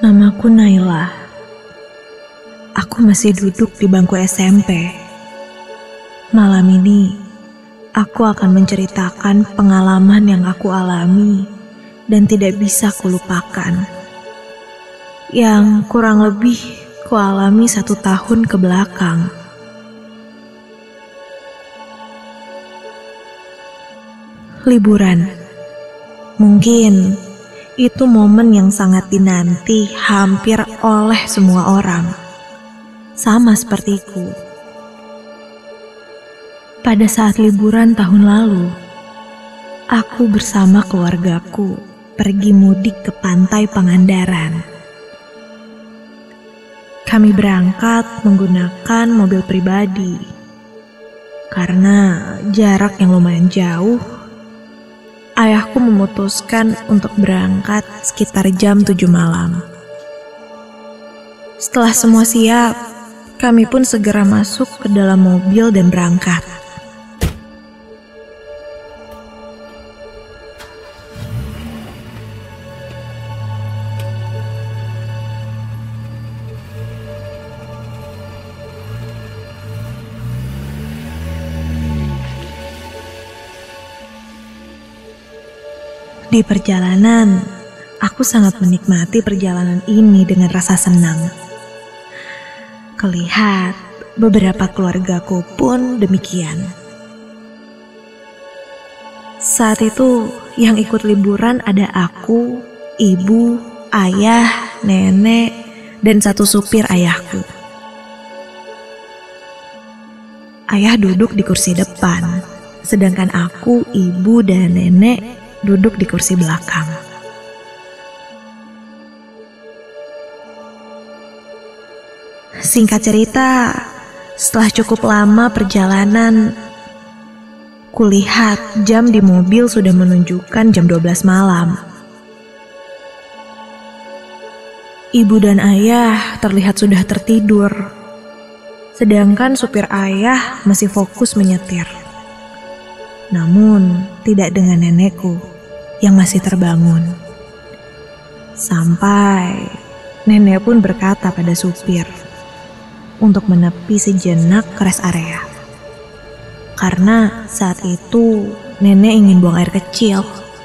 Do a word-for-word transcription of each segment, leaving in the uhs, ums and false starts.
Namaku Naila. Aku masih duduk di bangku S M P. Malam ini, aku akan menceritakan pengalaman yang aku alami dan tidak bisa kulupakan. Yang kurang lebih kualami satu tahun ke belakang. Liburan. Mungkin itu momen yang sangat dinanti hampir oleh semua orang. Sama sepertiku. Pada saat liburan tahun lalu, aku bersama keluargaku pergi mudik ke pantai Pangandaran. Kami berangkat menggunakan mobil pribadi. Karena jarak yang lumayan jauh, ayahku memutuskan untuk berangkat sekitar jam tujuh malam. Setelah semua siap, kami pun segera masuk ke dalam mobil dan berangkat. Di perjalanan, aku sangat menikmati perjalanan ini dengan rasa senang. Kelihat beberapa keluargaku pun demikian. Saat itu yang ikut liburan ada aku, ibu, ayah, nenek, dan satu supir ayahku. Ayah duduk di kursi depan, sedangkan aku, ibu, dan nenek duduk di kursi belakang. Singkat cerita, setelah cukup lama perjalanan, kulihat jam di mobil sudah menunjukkan jam dua belas malam. Ibu dan ayah terlihat sudah tertidur, sedangkan supir ayah masih fokus menyetir. Namun, tidak dengan nenekku yang masih terbangun. Sampai nenek pun berkata pada supir untuk menepi sejenak ke rest area. Karena saat itu nenek ingin buang air kecil.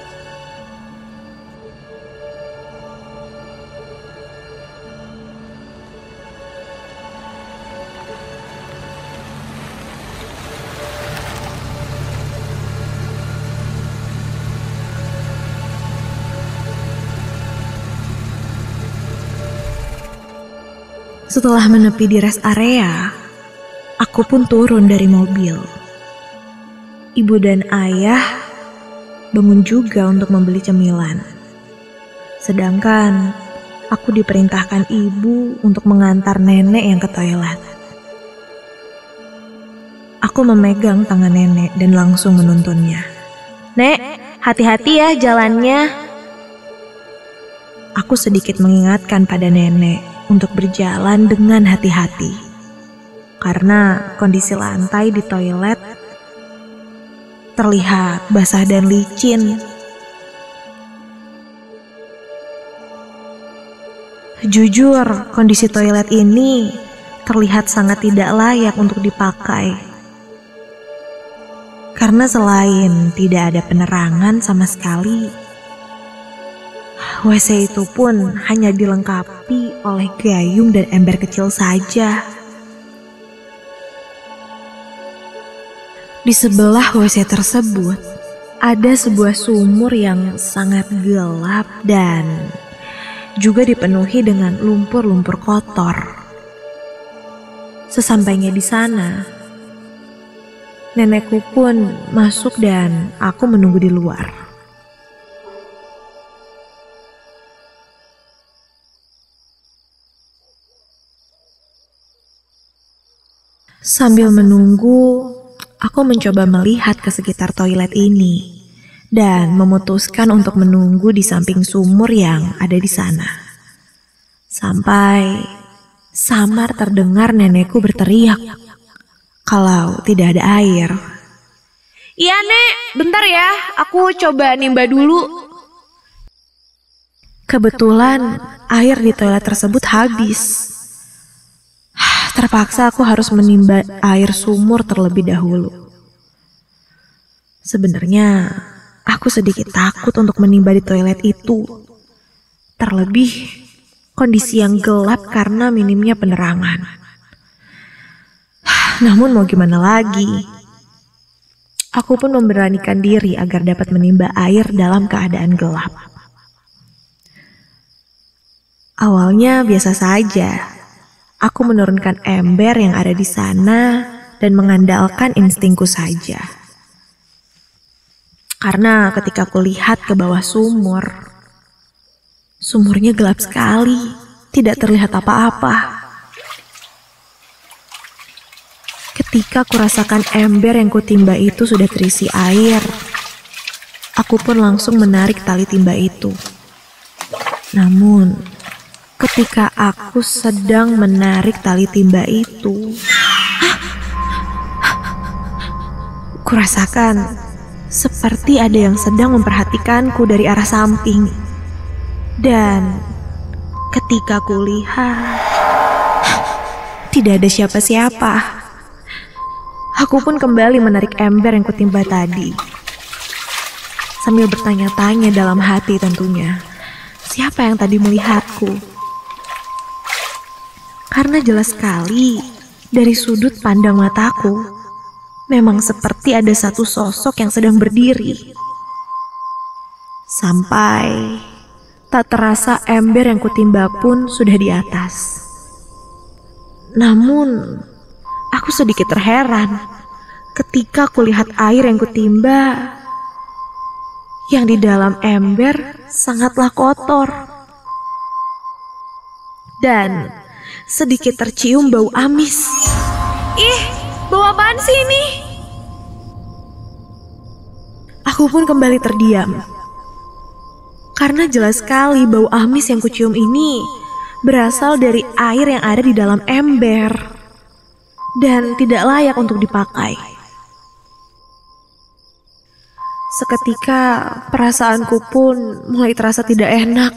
Setelah menepi di rest area, aku pun turun dari mobil. Ibu dan ayah bangun juga untuk membeli cemilan. Sedangkan aku diperintahkan ibu untuk mengantar nenek yang ke toilet. Aku memegang tangan nenek dan langsung menuntunnya. "Nek, hati-hati ya jalannya." Aku sedikit mengingatkan pada nenek untuk berjalan dengan hati-hati. Karena kondisi lantai di toilet terlihat basah dan licin. Jujur, kondisi toilet ini terlihat sangat tidak layak untuk dipakai. Karena selain tidak ada penerangan sama sekali, W C itu pun hanya dilengkapi oleh gayung dan ember kecil saja. Di sebelah W C tersebut, ada sebuah sumur yang sangat gelap dan juga dipenuhi dengan lumpur-lumpur kotor. Sesampainya di sana, nenekku pun masuk dan aku menunggu di luar. Sambil menunggu, aku mencoba melihat ke sekitar toilet ini dan memutuskan untuk menunggu di samping sumur yang ada di sana. Sampai samar terdengar nenekku berteriak kalau tidak ada air. Iya, Nek, bentar ya, aku coba nimba dulu. Kebetulan air di toilet tersebut habis. Terpaksa aku harus menimba air sumur terlebih dahulu. Sebenarnya aku sedikit takut untuk menimba di toilet itu. Terlebih kondisi yang gelap karena minimnya penerangan. Namun mau gimana lagi? Aku pun memberanikan diri agar dapat menimba air dalam keadaan gelap. Awalnya biasa saja. Aku menurunkan ember yang ada di sana dan mengandalkan instingku saja. Karena ketika aku lihat ke bawah sumur, sumurnya gelap sekali, tidak terlihat apa-apa. Ketika aku rasakan ember yang kutimba itu sudah terisi air, aku pun langsung menarik tali timba itu. Namun, ketika aku sedang menarik tali timba itu, kurasakan seperti ada yang sedang memperhatikanku dari arah samping. Dan ketika kulihat, tidak ada siapa-siapa. Aku pun kembali menarik ember yang kutimba tadi, sambil bertanya-tanya dalam hati tentunya, siapa yang tadi melihatku? Karena jelas sekali dari sudut pandang mataku, memang seperti ada satu sosok yang sedang berdiri. Sampai tak terasa ember yang kutimba pun sudah di atas. Namun, aku sedikit terheran ketika kulihat air yang kutimba yang di dalam ember sangatlah kotor. Dan sedikit tercium bau amis. Ih, bau apaan sih ini? Aku pun kembali terdiam. Karena jelas sekali bau amis yang kucium ini berasal dari air yang ada di dalam ember dan tidak layak untuk dipakai. Seketika perasaanku pun mulai terasa tidak enak.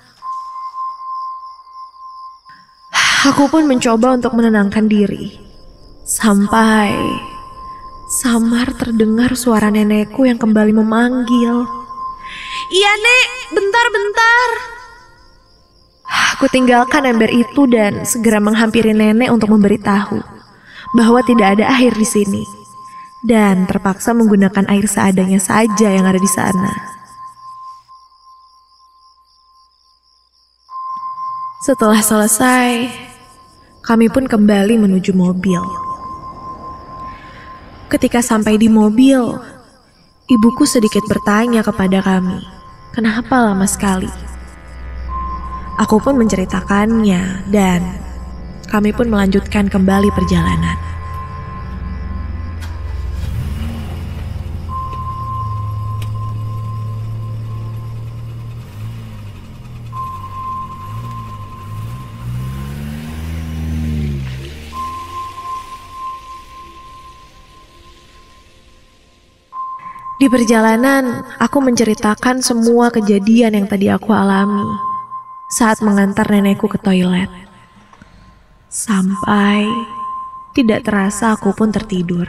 Aku pun mencoba untuk menenangkan diri. Sampai samar terdengar suara nenekku yang kembali memanggil. Iya nek, bentar-bentar. Aku tinggalkan ember itu dan segera menghampiri nenek untuk memberitahu bahwa tidak ada air di sini. Dan terpaksa menggunakan air seadanya saja yang ada di sana. Setelah selesai, kami pun kembali menuju mobil. Ketika sampai di mobil, ibuku sedikit bertanya kepada kami, kenapa lama sekali? Aku pun menceritakannya dan kami pun melanjutkan kembali perjalanan. Di perjalanan, aku menceritakan semua kejadian yang tadi aku alami saat mengantar nenekku ke toilet. Sampai tidak terasa aku pun tertidur.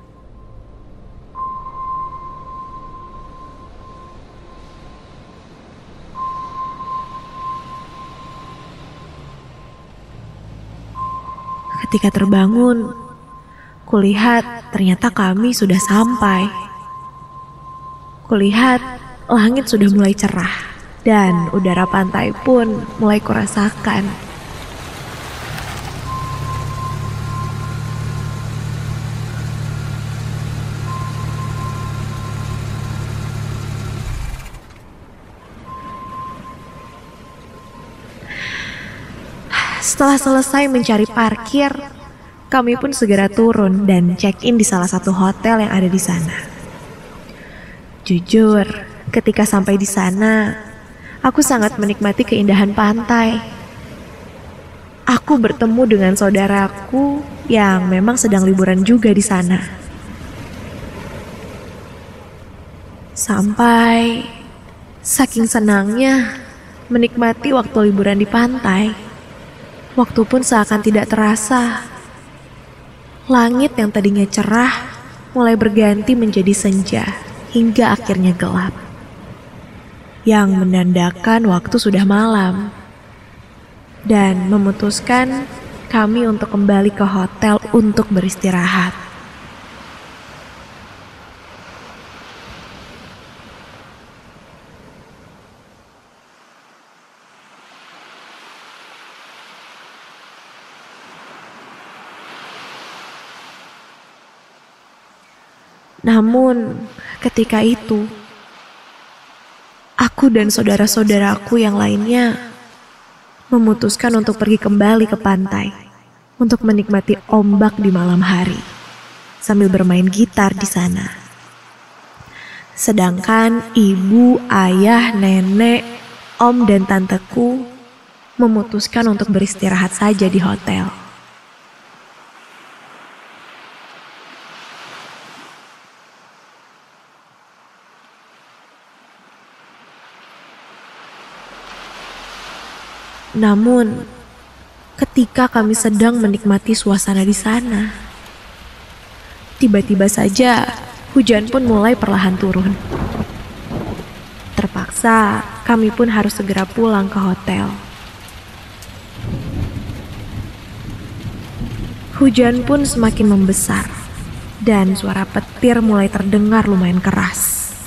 Ketika terbangun, kulihat ternyata kami sudah sampai. Kulihat langit sudah mulai cerah dan udara pantai pun mulai kurasakan. Setelah selesai mencari parkir, kami pun segera turun dan check-in di salah satu hotel yang ada di sana. Jujur, ketika sampai di sana, aku sangat menikmati keindahan pantai. Aku bertemu dengan saudaraku yang memang sedang liburan juga di sana. Sampai saking senangnya, menikmati waktu liburan di pantai. Waktu pun seakan tidak terasa. Langit yang tadinya cerah mulai berganti menjadi senja hingga akhirnya gelap, yang menandakan waktu sudah malam. Dan memutuskan kami untuk kembali ke hotel untuk beristirahat. Namun, ketika itu, aku dan saudara-saudaraku yang lainnya memutuskan untuk pergi kembali ke pantai untuk menikmati ombak di malam hari sambil bermain gitar di sana. Sedangkan ibu, ayah, nenek, om, dan tanteku memutuskan untuk beristirahat saja di hotel. Namun, ketika kami sedang menikmati suasana di sana, tiba-tiba saja hujan pun mulai perlahan turun. Terpaksa, kami pun harus segera pulang ke hotel. Hujan pun semakin membesar, dan suara petir mulai terdengar lumayan keras.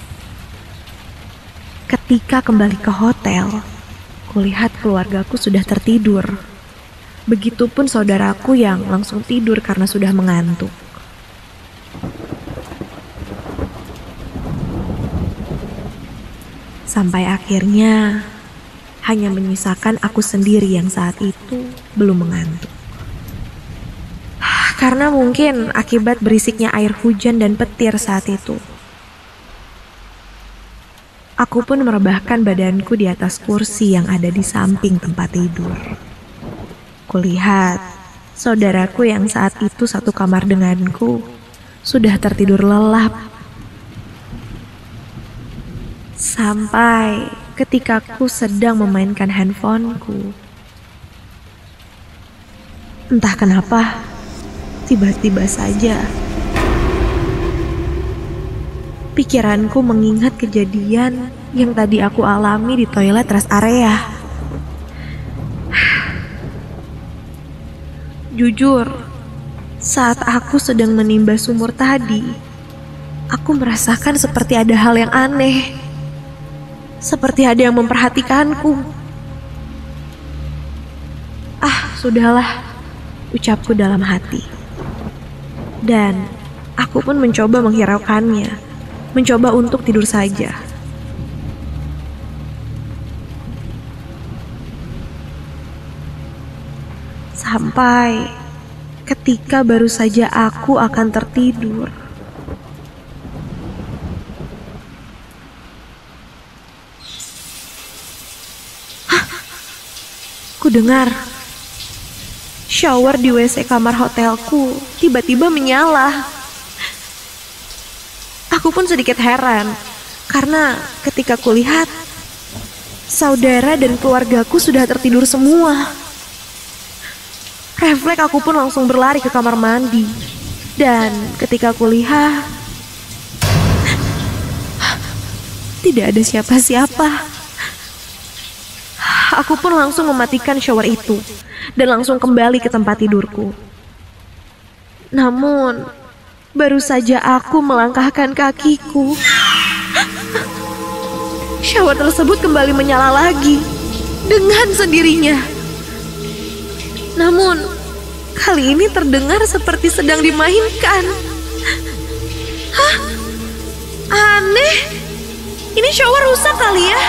Ketika kembali ke hotel, kulihat keluargaku sudah tertidur. Begitupun saudaraku yang langsung tidur karena sudah mengantuk. Sampai akhirnya hanya menyisakan aku sendiri yang saat itu belum mengantuk. Karena mungkin akibat berisiknya air hujan dan petir saat itu. Aku pun merebahkan badanku di atas kursi yang ada di samping tempat tidur. Kulihat saudaraku yang saat itu satu kamar denganku sudah tertidur lelap. Sampai ketika aku sedang memainkan handphoneku, entah kenapa, tiba-tiba saja pikiranku mengingat kejadian yang tadi aku alami di toilet rest area. Jujur, saat aku sedang menimba sumur tadi, aku merasakan seperti ada hal yang aneh. Seperti ada yang memperhatikanku. Ah, sudahlah, ucapku dalam hati. Dan aku pun mencoba menghiraukannya. Mencoba untuk tidur saja. Sampai ketika baru saja aku akan tertidur, hah? Ku dengar shower di W C kamar hotelku tiba-tiba menyala. Aku pun sedikit heran, karena ketika kulihat, saudara dan keluargaku sudah tertidur semua. Refleks aku pun langsung berlari ke kamar mandi. Dan ketika kulihat, tidak ada siapa-siapa. Aku pun langsung mematikan shower itu, dan langsung kembali ke tempat tidurku. Namun, baru saja aku melangkahkan kakiku, shower tersebut kembali menyala lagi dengan sendirinya. Namun, kali ini terdengar seperti sedang dimainkan. Hah? Aneh. Ini shower rusak kali ya?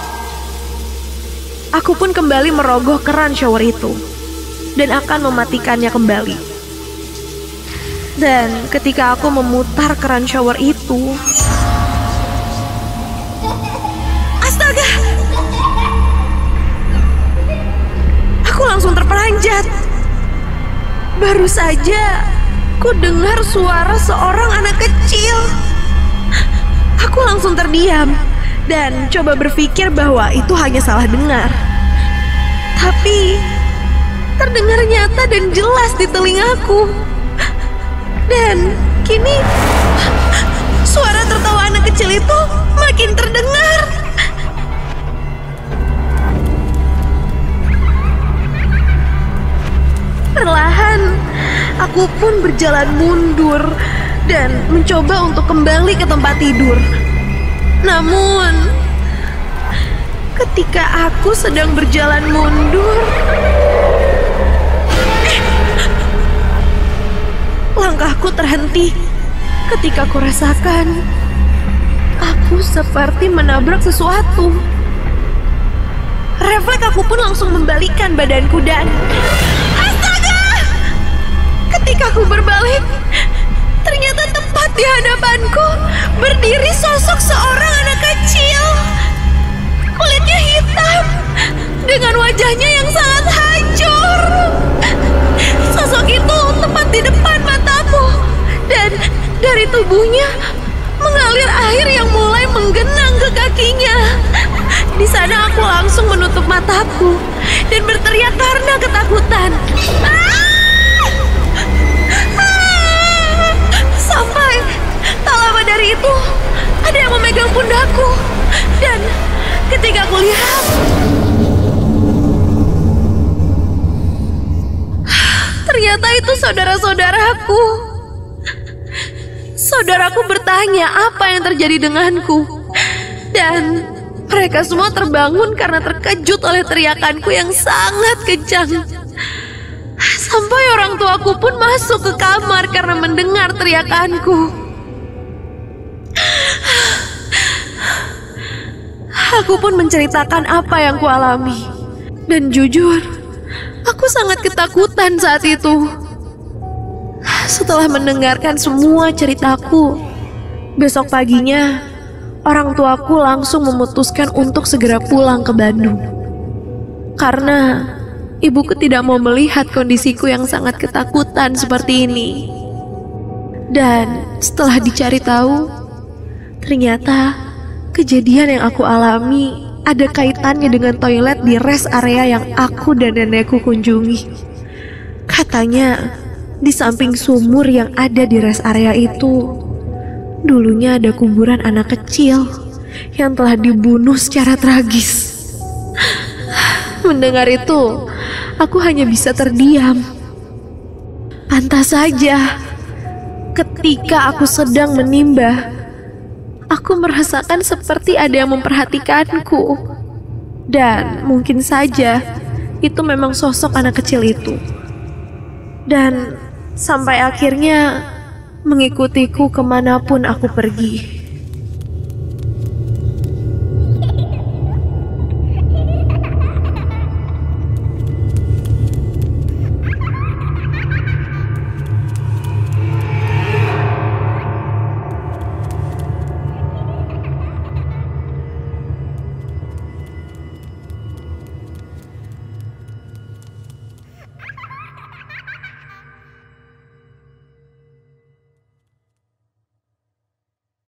Aku pun kembali merogoh keran shower itu dan akan mematikannya kembali. Dan ketika aku memutar keran shower itu, astaga! Aku langsung terperanjat. Baru saja ku dengar suara seorang anak kecil. Aku langsung terdiam dan coba berpikir bahwa itu hanya salah dengar. Tapi terdengar nyata dan jelas di telingaku. Dan kini suara tertawa anak kecil itu makin terdengar. Perlahan, aku pun berjalan mundur dan mencoba untuk kembali ke tempat tidur. Namun, ketika aku sedang berjalan mundur, langkahku terhenti ketika aku rasakan aku seperti menabrak sesuatu. Refleks aku pun langsung membalikkan badanku dan astaga! Ketika aku berbalik, ternyata tepat di hadapanku berdiri sosok seorang anak kecil. Kulitnya hitam dengan wajahnya yang sangat hancur. Sosok itu tepat di depan mataku dan dari tubuhnya mengalir air yang mulai menggenang ke kakinya. Di sana aku langsung menutup mataku dan berteriak karena ketakutan. Sampai tak lama dari itu ada yang memegang pundakku dan ketika aku lihat, ternyata itu saudara-saudaraku. Saudaraku bertanya apa yang terjadi denganku. Dan mereka semua terbangun karena terkejut oleh teriakanku yang sangat kencang. Sampai orang tuaku pun masuk ke kamar karena mendengar teriakanku. Aku pun menceritakan apa yang kualami. Dan jujur, aku sangat ketakutan saat itu. Setelah mendengarkan semua ceritaku, besok paginya orang tuaku langsung memutuskan untuk segera pulang ke Bandung. Karena ibuku tidak mau melihat kondisiku yang sangat ketakutan seperti ini. Dan setelah dicari tahu, ternyata kejadian yang aku alami ada kaitannya dengan toilet di rest area yang aku dan nenekku kunjungi. Katanya, di samping sumur yang ada di rest area itu, dulunya ada kuburan anak kecil yang telah dibunuh secara tragis. Mendengar itu, aku hanya bisa terdiam. Pantas saja, ketika aku sedang menimba, aku merasakan seperti ada yang memperhatikanku. Dan mungkin saja, itu memang sosok anak kecil itu. Dan sampai akhirnya mengikutiku kemanapun aku pergi.